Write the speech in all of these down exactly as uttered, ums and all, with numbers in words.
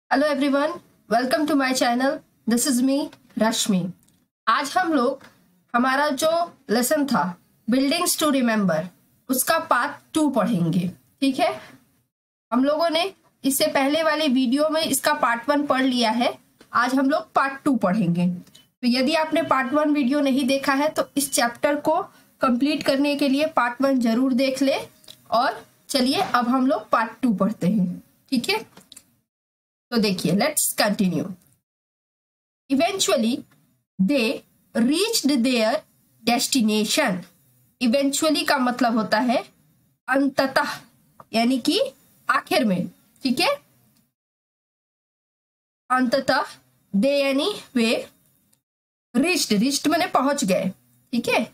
Hello everyone, welcome to my channel. This is me Rashmi. आज हम लोग हमारा जो लेसन था बिल्डिंग्स टू रिमेम्बर उसका पार्ट टू पढ़ेंगे। ठीक है, हम लोगों ने इससे पहले वाले वीडियो में इसका पार्ट वन पढ़ लिया है। आज हम लोग पार्ट टू पढ़ेंगे। तो यदि आपने पार्ट वन वीडियो नहीं देखा है तो इस चैप्टर को कंप्लीट करने के लिए पार्ट वन जरूर देख ले। और चलिए अब हम लोग पार्ट टू पढ़ते हैं। ठीक है, तो देखिए, let's continue. Eventually they reached their destination. Eventually का मतलब होता है अंततः, यानी कि आखिर में। ठीक है, अंततः दे यानी वे, रीच्ड रीच्ड मैंने पहुंच गए। ठीक है,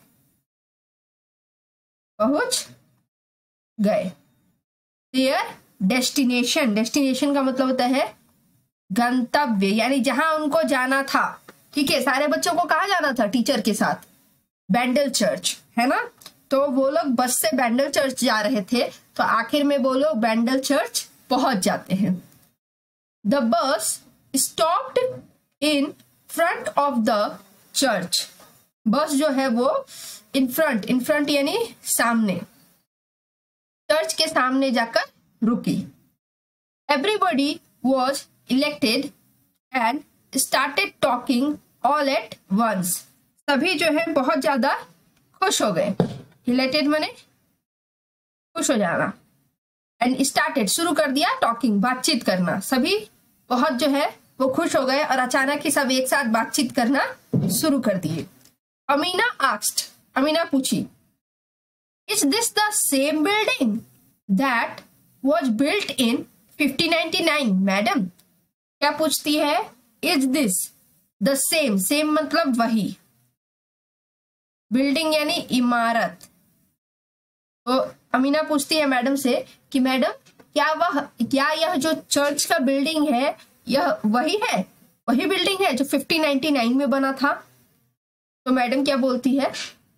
पहुंच गए। देयर डेस्टिनेशन, डेस्टिनेशन का मतलब होता है गंतव्य, यानी जहां उनको जाना था। ठीक है, सारे बच्चों को कहाँ जाना था टीचर के साथ? बैंडल चर्च, है ना। तो वो लोग बस से बैंडल चर्च जा रहे थे, तो आखिर में वो लोग बैंडल चर्च पहुंच जाते हैं। The bus stopped in front of the church. Bus जो है वो इन फ्रंट, इन फ्रंट यानी सामने, चर्च के सामने जाकर रुकी। Everybody was elected and started talking all at once. सभी जो है बहुत ज्यादा खुश हो गए। इलेक्टेड माने खुश हो जाना, एंड स्टार्टेड शुरू कर दिया, टॉकिंग बातचीत करना। सभी बहुत जो है वो खुश हो गए और अचानक ही सब एक साथ बातचीत करना शुरू कर दिए। अमीना आस्क्ड, अमीना पूछी, is this the same building that was built in fifteen ninety nine madam? क्या पूछती है? Is this the same, same मतलब वही, बिल्डिंग यानी इमारत। तो अमीना पूछती है मैडम से कि मैडम क्या वह, क्या यह जो चर्च का बिल्डिंग है यह वही है, वही बिल्डिंग है जो फिफ्टीन नाइंटी नाइन में बना था? तो मैडम क्या बोलती है?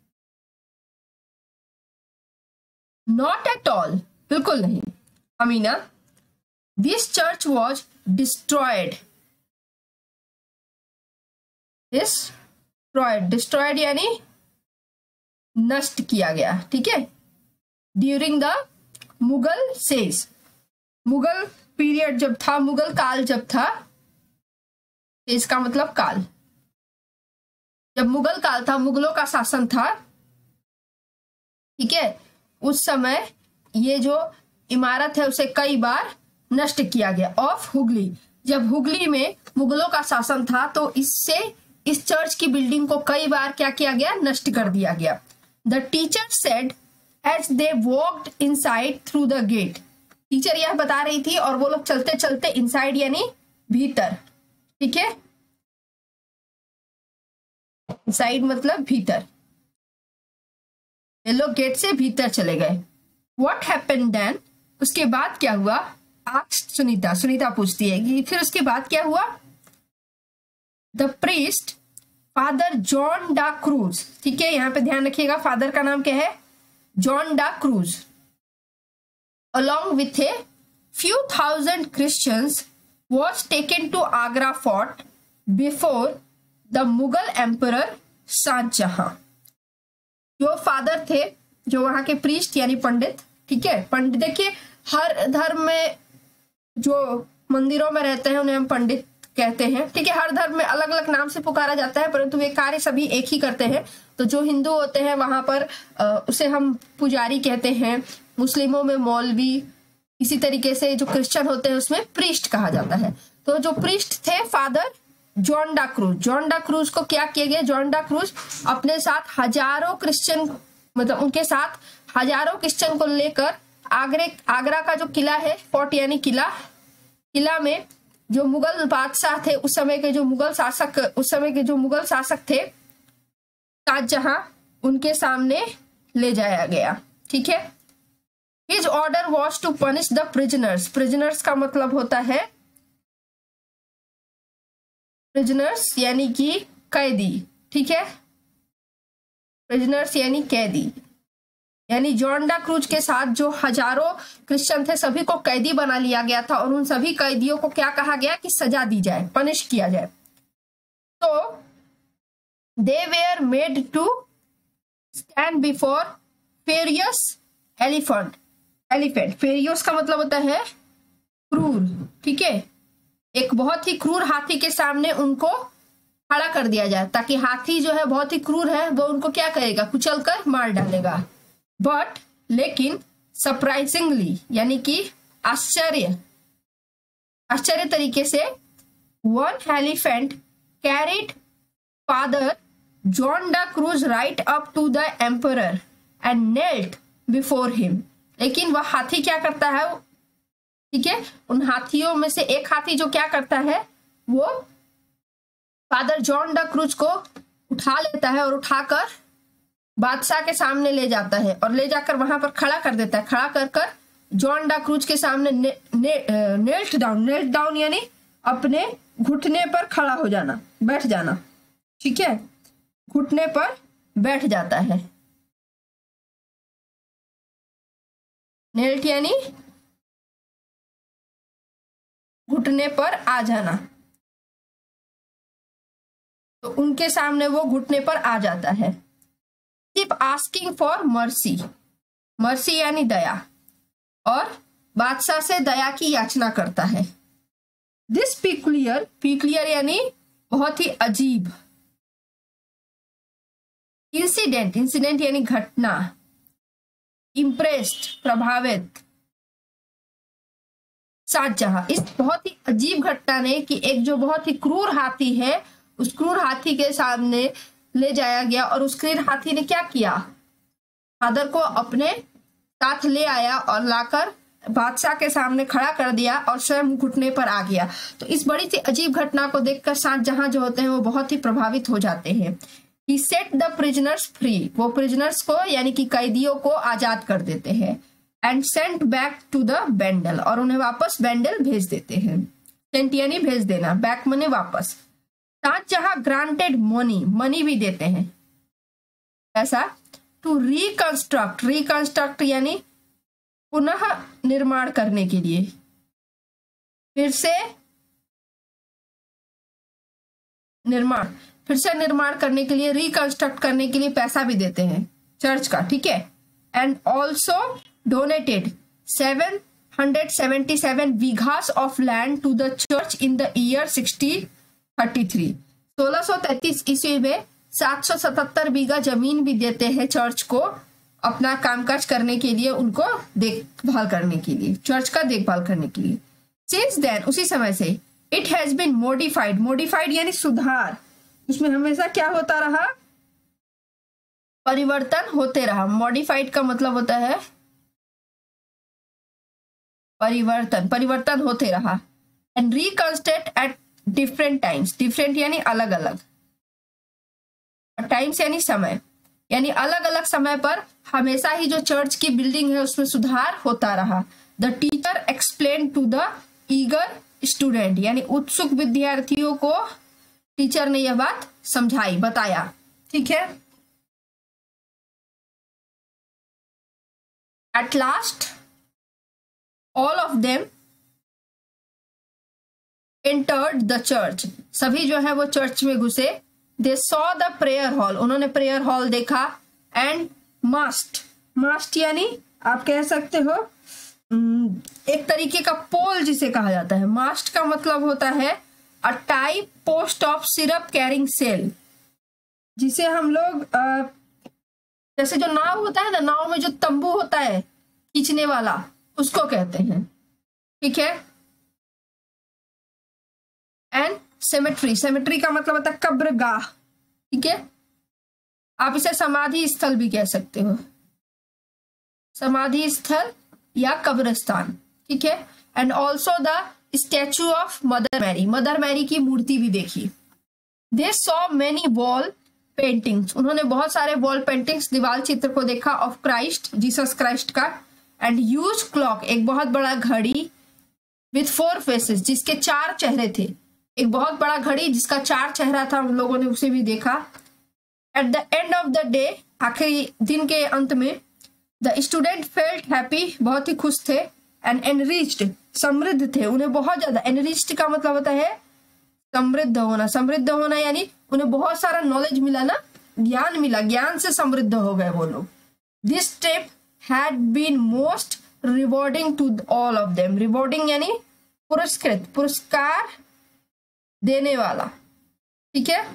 नॉट एट ऑल, बिल्कुल नहीं Amina. This church was destroyed. Destroyed, destroyed यानी नष्ट किया गया। ठीक है, during the Mughal ages, Mughal period जब था, मुगल काल जब था, इसका मतलब काल, जब मुगल काल था, मुगलों का शासन था। ठीक है, उस समय ये जो इमारत है उसे कई बार नष्ट किया गया। ऑफ हुगली, जब हुगली में मुगलों का शासन था तो इससे इस चर्च की बिल्डिंग को कई बार क्या किया गया? नष्ट कर दिया गया। The teacher said as they walked inside through the gate. Teacher यह बता रही थी और वो लोग चलते चलते इनसाइड यानी भीतर। ठीक है, इनसाइड मतलब भीतर, ये लोग गेट से भीतर चले गए। What happened then? उसके बाद क्या हुआ? आस्क्ड सुनीता, सुनीता पूछती है कि फिर उसके बाद क्या हुआ? The priest father John da Cruz. ठीक है, यहाँ पे ध्यान रखिएगा, फादर का नाम क्या है? John da Cruz. along with a few thousand Christians was taken to Agra fort before the Mughal emperor Shahjahan. जो फादर थे, जो वहां के प्रीस्ट यानी पंडित, ठीक है, पंडित, देखिए हर धर्म में जो मंदिरों में रहते हैं उन्हें हम पंडित कहते हैं। ठीक है, हर धर्म में अलग अलग नाम से पुकारा जाता है, परंतु वे कार्य सभी एक ही करते हैं। तो जो हिंदू होते हैं वहां पर उसे हम पुजारी कहते हैं, मुस्लिमों में मौलवी, इसी तरीके से जो क्रिश्चियन होते हैं उसमें प्रीस्ट कहा जाता है। तो जो प्रीस्ट थे father John da Cruz, John da Cruz को क्या किया गया? जॉन डा क्रूज अपने साथ हजारों क्रिश्चियन, मतलब उनके साथ हजारों क्रिश्चियन को लेकर आगरे, आगरा का जो किला है, फोर्ट यानी किला, किला में जो मुगल बादशाह थे, उस समय के जो मुगल शासक, उस समय के जो मुगल शासक थे शाहजहां, उनके सामने ले जाया गया। ठीक है, his order was to punish the prisoners. Prisoners का मतलब होता है, प्रिजनर्स यानी कि कैदी। ठीक है, प्रिजनर्स यानी कैदी। यानी जॉन डा क्रूज के साथ जो हजारों क्रिश्चियन थे सभी को कैदी बना लिया गया था और उन सभी कैदियों को क्या कहा गया कि सजा दी जाए, पनिश किया जाए। तो they were made to stand before furious elephant. Elephant furious का मतलब होता है क्रूर, ठीक है। एक बहुत ही क्रूर हाथी के सामने उनको खड़ा कर दिया जाए ताकि हाथी जो है बहुत ही क्रूर है, वो उनको क्या करेगा, कुचल कर मार डालेगा। बट लेकिन सरप्राइजिंगली यानी कि आश्चर्य आश्चर्य तरीके से one elephant carried father John da Cruz right up to the emperor and knelt before him. लेकिन वह हाथी क्या करता है, ठीक है, उन हाथियों में से एक हाथी जो क्या करता है, वो फादर जॉन डा क्रूज को उठा लेता है और उठाकर बादशाह के सामने ले जाता है और ले जाकर वहां पर खड़ा कर देता है। खड़ा कर कर जॉन डा क्रूज के सामने ने, ने, नेल्ट डाउन नेल्ट डाउन यानी अपने घुटने पर खड़ा हो जाना, बैठ जाना, ठीक है, घुटने पर बैठ जाता है। नेल्ट यानी घुटने पर आ जाना, तो उनके सामने वो घुटने पर आ जाता है। Keep asking for mercy, mercy यानी दया, और बादशाह से दया की याचना करता है। दिस पिकुलियर, पिकुलियर यानी बहुत ही अजीब, इंसिडेंट, इंसिडेंट यानी घटना, इम्प्रेस्ड प्रभावित शाहजहां, इस बहुत ही अजीब घटना ने कि एक जो बहुत ही क्रूर हाथी है उस क्रूर हाथी के सामने ले जाया गया और उस क्रूर हाथी ने क्या किया, फादर को अपने साथ ले आया और लाकर बादशाह के सामने खड़ा कर दिया और स्वयं घुटने पर आ गया। तो इस बड़ी सी अजीब घटना को देखकर शाहजहां जो होते हैं वो बहुत ही प्रभावित हो जाते हैं। He set the prisoners free, वो प्रिजनर्स को यानी कि कैदियों को आजाद कर देते हैं। And sent back to the Bandel, और उन्हें वापस बेंडल भेज देते हैं। सेंट यानी भेज देना, बैक मने वापस। शाहजहां ग्रांटेड मनी, मनी भी देते हैं ऐसा, टू रिकंस्ट्रक्ट, रिकंस्ट्रक्ट यानी पुनः निर्माण करने के लिए, फिर से निर्माण, फिर से निर्माण करने के लिए, रिकंस्ट्रक्ट करने के लिए पैसा भी देते हैं चर्च का, ठीक है। And also donated seven hundred seventy seven bighas of land to the church in the year sixteen thirty three, सोलह सौ तैतीस ईस्वी में सात सौ सतहत्तर बीघा जमीन भी देते हैं चर्च को अपना कामकाज करने के लिए, उनको देखभाल करने के लिए, चर्च का देखभाल करने के लिए। सिंस देन, उसी समय से, it has been modified, modified यानी सुधार, उसमें हमेशा क्या होता रहा, परिवर्तन होते रहा। मॉडिफाइड का मतलब होता है परिवर्तन, परिवर्तन होते रहा। And reconstruct at different times, different यानी अलग अलग, टाइम्स यानी समय, यानी अलग अलग समय पर हमेशा ही जो चर्च की बिल्डिंग है उसमें सुधार होता रहा। The teacher explain to the eager student, यानी उत्सुक विद्यार्थियों को टीचर ने यह बात समझाई, बताया, ठीक है। At last all of them entered the church, सभी जो है वो चर्च में घुसे। They saw the prayer hall, उन्होंने प्रेयर हॉल देखा। एंड मास्ट, मास्ट यानी आप कह सकते हो एक तरीके का पोल जिसे कहा जाता है। मास्ट का मतलब होता है a type post of syrup carrying sail, जिसे हम लोग जैसे जो नाव होता है ना, नाव में जो तंबू होता है खींचने वाला, उसको कहते हैं, ठीक है। एंड सेमेट्री, सेमेट्री का मतलब होता है कब्रगाह, ठीक है। आप इसे समाधि स्थल भी कह सकते हो, समाधि स्थल या कब्रिस्तान, ठीक है। And also the statue of mother Mary, mother Mary की मूर्ति भी देखी। They saw many wall paintings, उन्होंने बहुत सारे वॉल पेंटिंग्स, दीवार चित्र को देखा, ऑफ क्राइस्ट, जीसस क्राइस्ट का। एंड ह्यूज क्लॉक, एक बहुत बड़ा घड़ी, विथ फोर फेसेस, जिसके चार चेहरे थे, एक बहुत बड़ा घड़ी जिसका चार चेहरा था, उन लोगों ने उसे भी देखा। At the end of the day, आखिरी दिन के अंत में, द स्टूडेंट फेल्ट हैप्पी, बहुत ही खुश थे, एंड एनरिच्ड, समृद्ध थे, उन्हें बहुत ज्यादा, एनरिच्ड का मतलब होता है समृद्ध होना, समृद्ध होना यानी उन्हें बहुत सारा नॉलेज मिला ना, ज्ञान मिला, ज्ञान से समृद्ध हो गए वो लोग। This trip had been most rewarding to all of them, rewarding यानी पुरस्कृत, पुरस्कार देने वाला, ठीक है,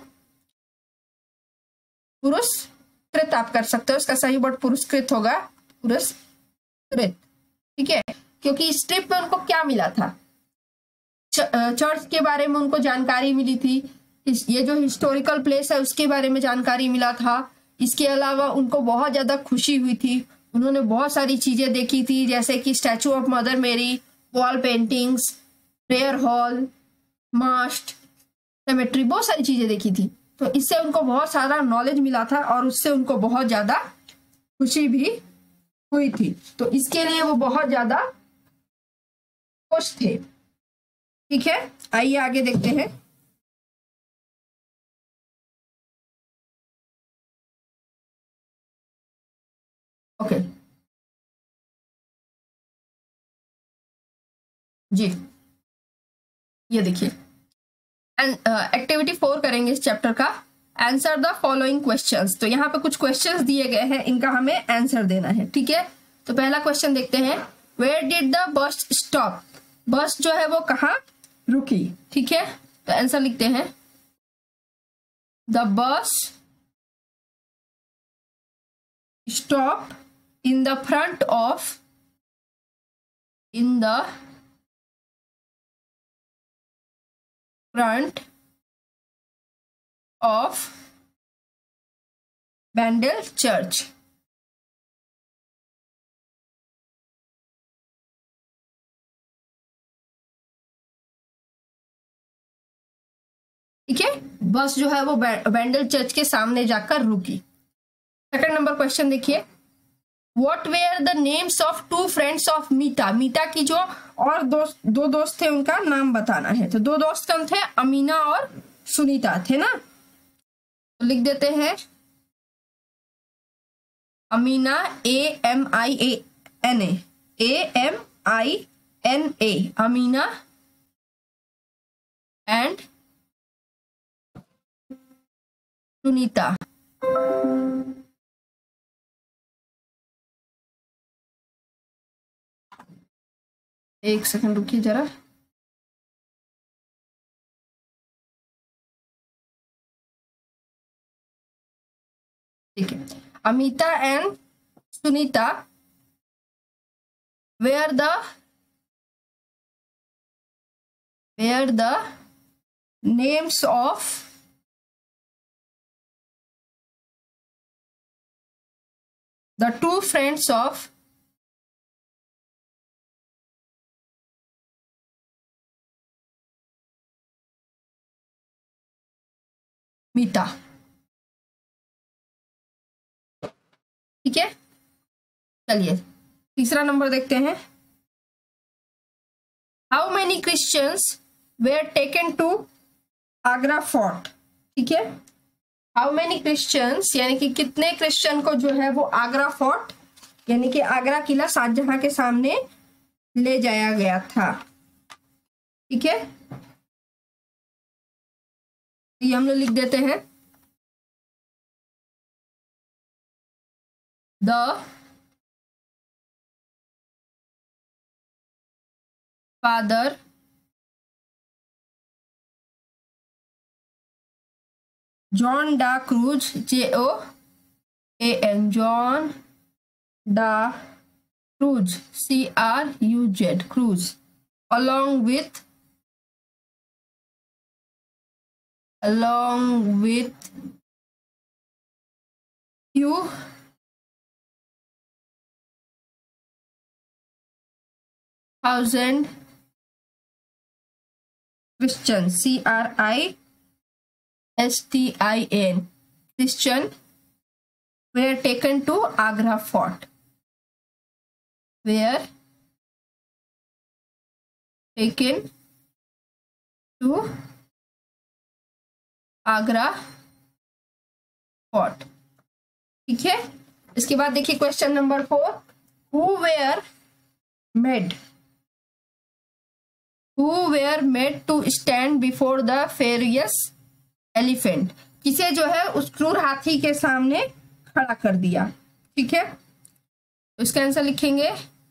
पुरस्कृत आप कर सकते हो, उसका सही वर्ड पुरस्कृत होगा, पुरस्कृत, ठीक है, क्योंकि इस ट्रिप में उनको क्या मिला था, चर्च के बारे में उनको जानकारी मिली थी, ये जो हिस्टोरिकल प्लेस है उसके बारे में जानकारी मिला था, इसके अलावा उनको बहुत ज्यादा खुशी हुई थी, उन्होंने बहुत सारी चीजें देखी थी, जैसे कि statue of mother Mary, wall paintings, prayer hall, mast, cemetery, बहुत सारी चीजें देखी थी, तो इससे उनको बहुत सारा नॉलेज मिला था और उससे उनको बहुत ज्यादा खुशी भी हुई थी, तो इसके लिए वो बहुत ज्यादा खुश थे, ठीक है। आइए आगे देखते हैं। ओके जी, ये देखिए एक्टिविटी फोर करेंगे इस चैप्टर का, आंसर द फॉलोइंग क्वेश्चंस। तो यहाँ पे कुछ क्वेश्चंस दिए गए हैं, इनका हमें आंसर देना है, ठीक है। तो पहला क्वेश्चन देखते हैं, where did the bus stop, bus जो है वो कहाँ रुकी, ठीक है। तो आंसर लिखते हैं, the bus stop in the front of, in the front of Bandel church, ठीक है, बस जो है वो बैंडल चर्च के सामने जाकर रुकी। सेकंड नंबर क्वेश्चन देखिए, what were the names of two friends of Meeta, Meeta की जो और दोस्त, दो दोस्त थे उनका नाम बताना है। तो दो दोस्त कौन थे, अमीना और सुनीता थे ना, तो लिख देते हैं Amina, A M I A N A, A M I N A, Amina and Sunita. एक सेकंड रुकिए जरा, ठीक है, Amita and Sunita were the were the names of the two friends of Meeta, ठीक है। चलिए तीसरा नंबर देखते हैं, how many Christians were taken to Agra fort, ठीक है, हाउ मेनी क्रिश्चियंस यानी कि कितने क्रिश्चियन को जो है वो आगरा फोर्ट यानी कि आगरा किला शाहजहां के सामने ले जाया गया था, ठीक है। ये हम लोग लिख देते हैं, the father John da Cruz, J O A N, John da Cruz, C R U Z, Cruz, along with along with few thousand Christians, C R I S T I N, Christian were taken to Agra fort, were taken to Agra fort, ठीक है। इसके बाद देखिए question number four, who were made who were made to stand before the furious elephant, किसे जो है उस क्रूर हाथी के सामने खड़ा कर दिया। ठीक है, तो इसका आंसर लिखेंगे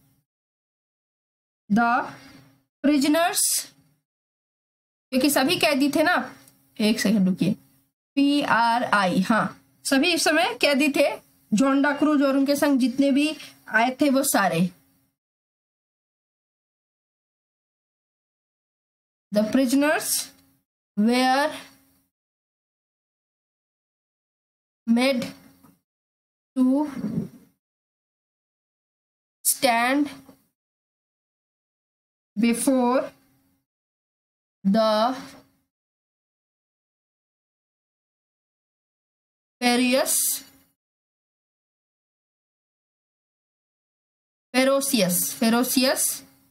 द प्रिजनर्स, क्योंकि सभी कैदी थे ना, एक सेकंड रुकिए, पी आर आई, हाँ सभी इस समय कैदी थे, जोंडा क्रूज और उनके संग जितने भी आए थे वो सारे। The prisoners were made to stand before the furious ferocious ferocious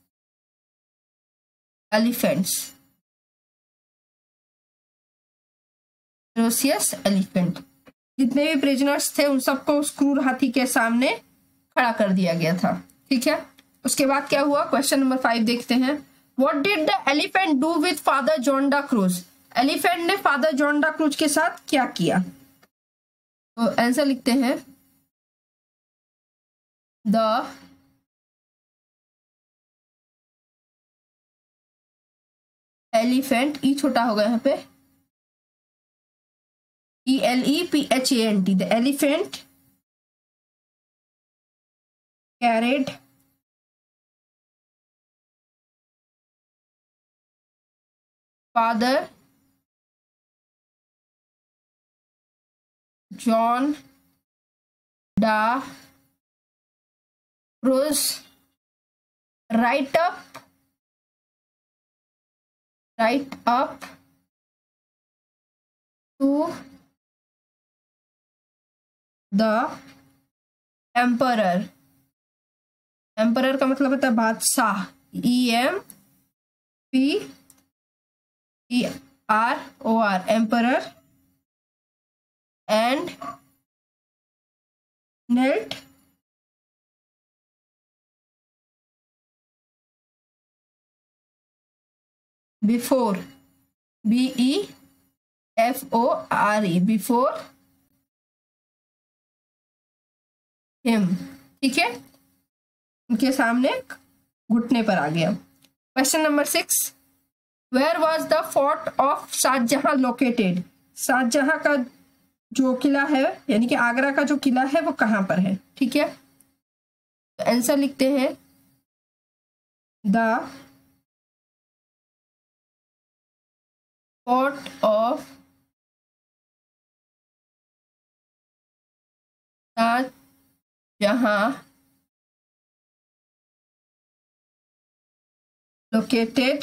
elephants ferocious elephant, जितने भी प्रिजनर्स थे उन सबको उस क्रूर हाथी के सामने खड़ा कर दिया गया था। ठीक है, उसके बाद क्या हुआ, क्वेश्चन नंबर फाइव देखते हैं। What did the elephant do with father John da Cruz, elephant ने फादर जॉन डा क्रूज के साथ क्या किया? तो आंसर लिखते हैं द एलिफेंट, ई छोटा होगा यहाँ पे, E L E P H A N T, the elephant carried father John da Cruz right up right up to the emperor, emperor का मतलब होता है बादशाह, E M P E R O R, emperor, and knelt before, B E F O R E, before him. ठीक है, उनके सामने घुटने पर आ गया। Question number six, where was the fort of Shahjahan located, Shahjahan का जो किला है यानी कि आगरा का जो किला है वो कहां पर है? ठीक है, तो आंसर लिखते हैं the fort of Shahjahan located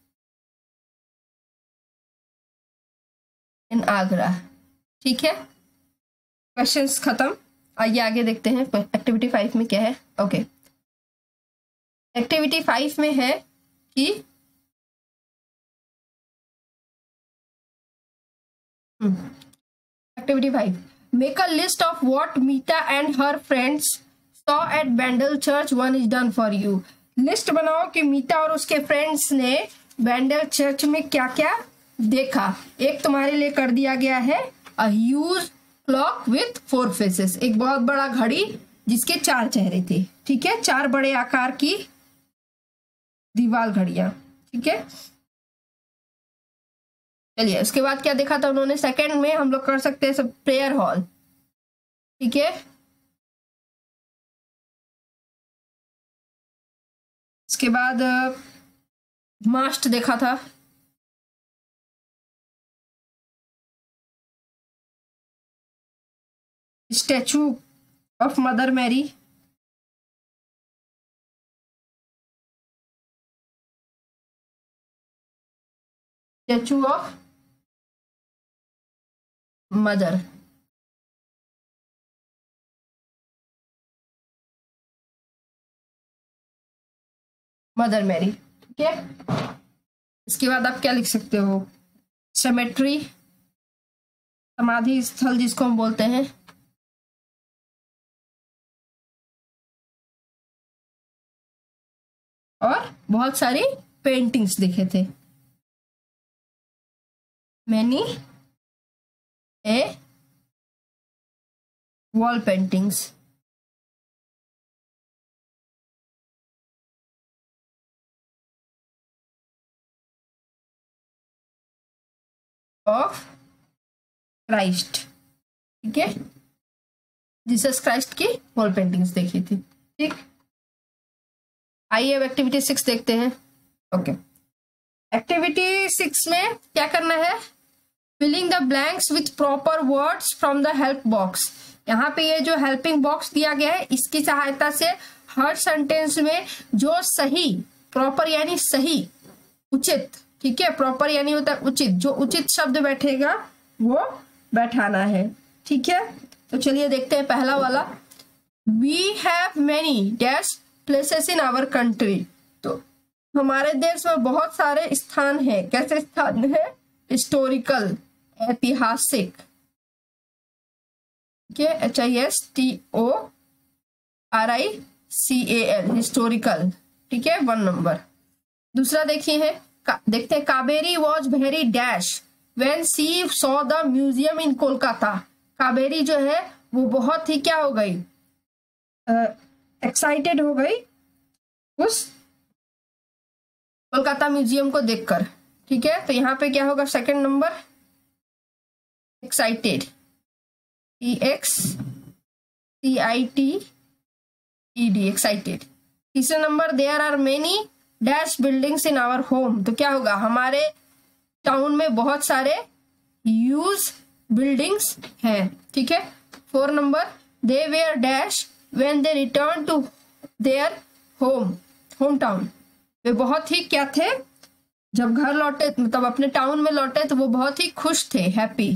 in Agra. ठीक है, क्वेश्चंस खत्म, आइए आगे देखते हैं एक्टिविटी फाइव में क्या है। ओके, एक्टिविटी फाइव में है कि activity five, make a list of what Meeta and her friends saw at Bandel church, one is done for you. List बनाओ कि मीता और उसके फ्रेंड्स ने बैंडल चर्च में क्या क्या देखा। एक तुम्हारे लिए कर दिया गया है, a huge clock with four faces, एक बहुत बड़ा घड़ी जिसके चार चेहरे थे। ठीक है, चार बड़े आकार की दीवार घड़ियां। ठीक है, चलिए उसके बाद क्या देखा था उन्होंने, सेकंड में हम लोग कर सकते हैं सब प्रेयर हॉल। ठीक है, उसके बाद मास्ट देखा था, statue of mother Mary, statue of Mother, Mother Mary. ठीक है, इसके बाद आप क्या लिख सकते हो, सेमेट्री, समाधि स्थल जिसको हम बोलते हैं, और बहुत सारी पेंटिंग्स दिखे थे। Many a wall paintings. Of Christ, ठीक है, जीसस क्राइस्ट की वॉल पेंटिंग्स देखी थी। ठीक, आइए अब एक्टिविटी सिक्स देखते हैं। ओके, एक्टिविटी सिक्स में क्या करना है? Filling the blanks with proper words from the help box. यहाँ पे ये जो हेल्पिंग बॉक्स दिया गया है, इसकी सहायता से हर सेंटेंस में जो सही, प्रॉपर यानी सही, उचित, ठीक है, प्रॉपर यानी होता है उचित, जो उचित शब्द बैठेगा वो बैठाना है। ठीक है, तो चलिए देखते हैं पहला वाला। We have many dash places in our country. तो हमारे देश में बहुत सारे स्थान हैं। कैसे स्थान है? हिस्टोरिकल, ऐतिहासिक, H I S T O R I C A L, historical, ठीक है, वन नंबर। दूसरा देखिए है, देखते हैं, Kaveri was very dash when she saw the museum in Kolkata. Kaveri जो है वो बहुत ही क्या हो गई, एक्साइटेड uh, हो गई उस कोलकाता म्यूजियम को देखकर। ठीक है, तो यहाँ पे क्या होगा? Second number, excited, E X C I T E D, excited. तीसरा नंबर, there are many dash buildings in our home. तो क्या होगा? हमारे टाउन में बहुत सारे यूज बिल्डिंग्स हैं। ठीक है। Four number, they were dash when they return to their home, home town. वे बहुत ही क्या थे? जब घर लौटे, मतलब अपने टाउन में लौटे, तो वो बहुत ही खुश थे, हैप्पी।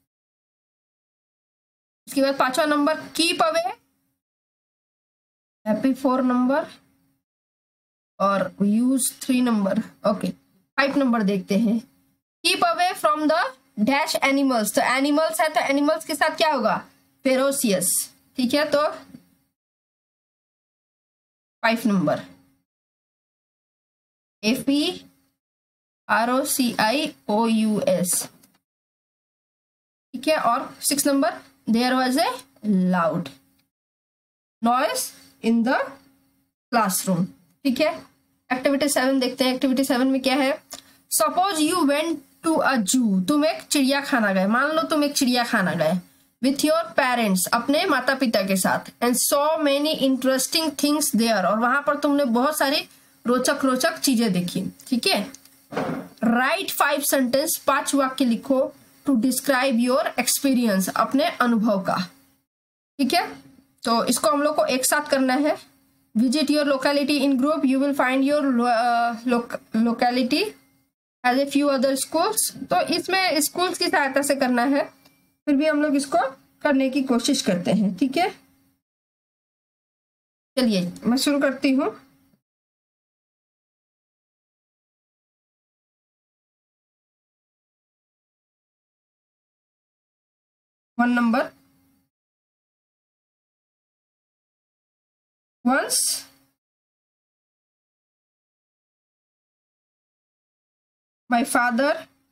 इसके बाद पांचवा number, keep away, happy, four number, और use three number. Okay, five number देखते हैं, keep away from the dash animals. तो एनिमल्स है, तो एनिमल्स के साथ क्या होगा? फेरोसियस। ठीक है, तो five number, F E R O C I O U S. ठीक है, और six number, there was a loud noise in the classroom. ठीक है, एक्टिविटी सेवन देखते हैं। एक्टिविटी सेवन में क्या है? Suppose you went to a zoo. तुम एक चिड़िया खाना गए, मान लो तुम एक चिड़िया खाना गए विथ योर पेरेंट्स, अपने माता पिता के साथ, and so many interesting things there. और वहां पर तुमने बहुत सारी रोचक रोचक चीजें देखी। ठीक है, राइट फाइव सेंटेंस, पांच वाक्य लिखो टू डिस्क्राइब योर एक्सपीरियंस, अपने अनुभव का। ठीक है, तो इसको हम लोग को एक साथ करना है। Visit your locality in group, you will find your locality as a few other schools. तो इसमें स्कूल्स की सहायता से करना है, फिर भी हम लोग इसको करने की कोशिश करते हैं। ठीक है, चलिए मैं शुरू करती हूँ। One number, once my father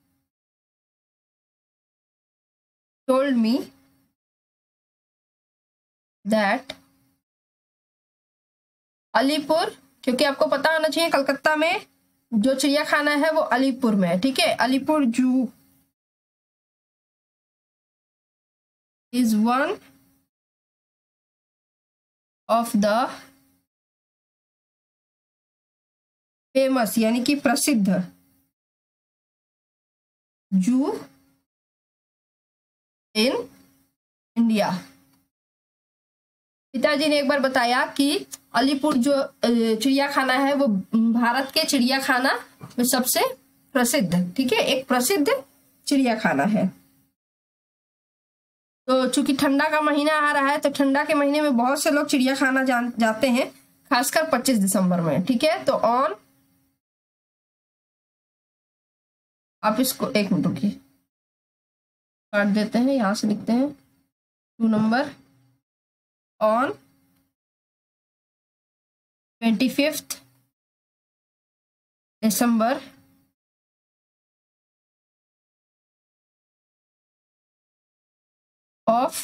told me that Alipur, क्योंकि आपको पता होना चाहिए कलकत्ता में जो चिड़िया खाना है वो अलीपुर में है। ठीक है, Alipur zoo is one of the famous, यानी कि प्रसिद्ध जू इन इंडिया। पिताजी ने एक बार बताया कि अलीपुर जो चिड़िया खाना है वो भारत के चिड़िया खाना में सबसे प्रसिद्ध, ठीक है, एक प्रसिद्ध चिड़िया खाना है। तो चूंकि ठंडा का महीना आ रहा है, तो ठंडा के महीने में बहुत से लोग चिड़िया खाना जा, जाते हैं, खासकर पच्चीस दिसंबर में। ठीक है, तो ऑन, आप इसको एक मिनट रुकिए, काट देते हैं, यहां से लिखते हैं two number, on twenty fifth December of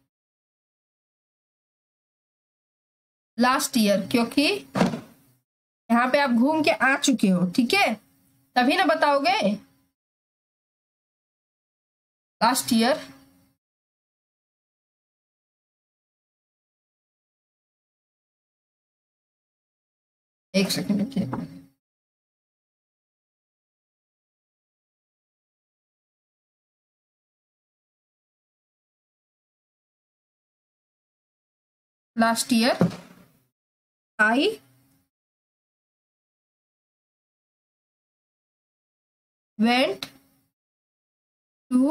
last year, क्योंकि यहाँ पे आप घूम के आ चुके हो, ठीक है, तभी ना बताओगे लास्ट ईयर। एक सेकेंड देखिए, last year I went to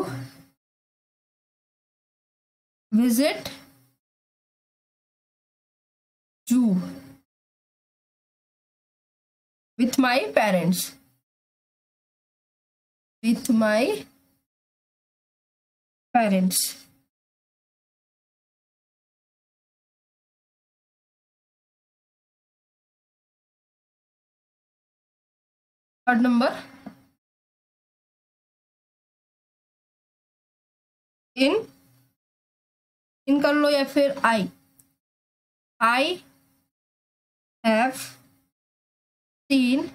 visit zoo with my parents, with my parents. Third number, in in कर लो या फिर आई आई हैव सीन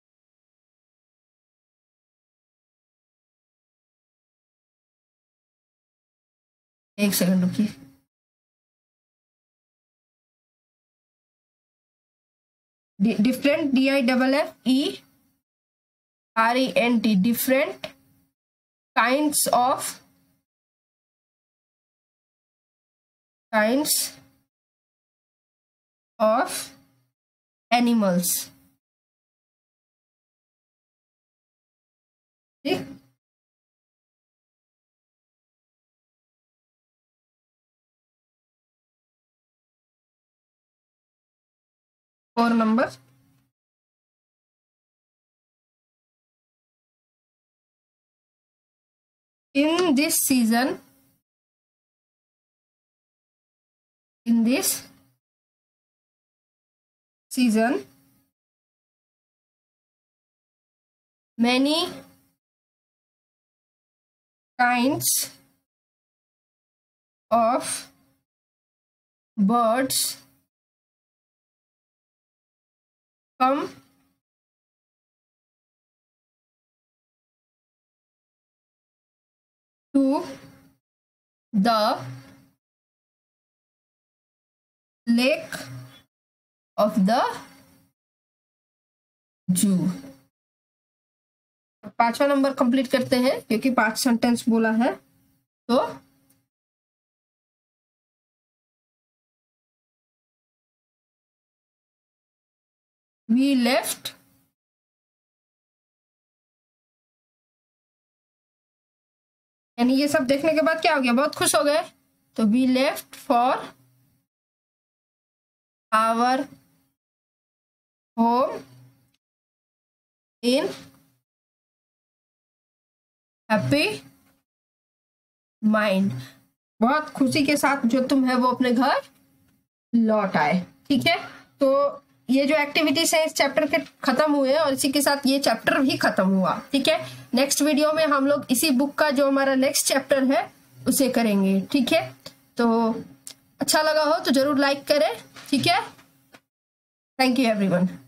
एक सेकंड रुकिए, different, D I double F E R E N T, different kinds of kinds of animals, ठीक। Four number, in this season, in this season many kinds of birds come to the lake of the zoo. पांचवा number complete करते हैं क्योंकि पांच sentence बोला है। तो we left यानी ये सब देखने के बाद क्या हो गया, बहुत खुश हो गए। तो we left for our home in happy mind, बहुत खुशी के साथ जो तुम है वो अपने घर लौट आए। ठीक है, तो ये जो एक्टिविटीज है इस चैप्टर के खत्म हुए और इसी के साथ ये चैप्टर भी खत्म हुआ। ठीक है, नेक्स्ट वीडियो में हम लोग इसी बुक का जो हमारा नेक्स्ट चैप्टर है उसे करेंगे। ठीक है, तो अच्छा लगा हो तो जरूर लाइक करें। ठीक है, थैंक यू एवरीवन।